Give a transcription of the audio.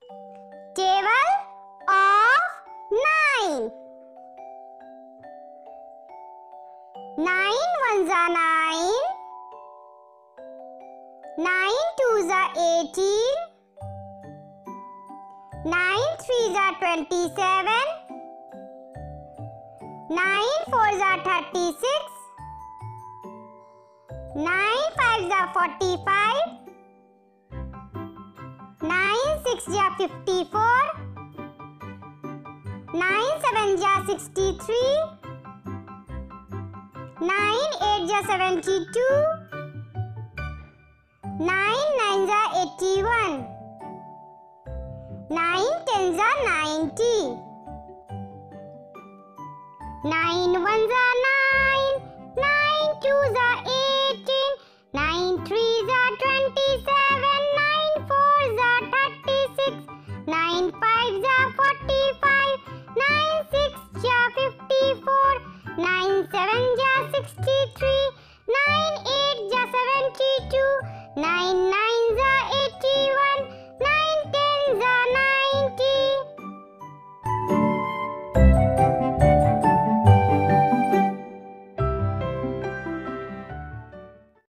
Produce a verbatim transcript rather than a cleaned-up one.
Table of nine. Nine ones are nine. Nine twos are eighteen. Nine threes are twenty-seven. Nine fours are thirty-six. Nine fives are forty-five. Nine sixes are fifty-four. Nine sevens are sixty-three. Nine eights are seventy-two. Nine nines are eighty-one. Nine tens are ninety. Nine ones are nine. Nine twos are eighteen. Nine threes are twenty-seven. Nine fours are thirty-six. Nine fives are forty-five. Nine sixes are fifty-four. Nine sevens are sixty-three. Nine eights are seventy-two. Nine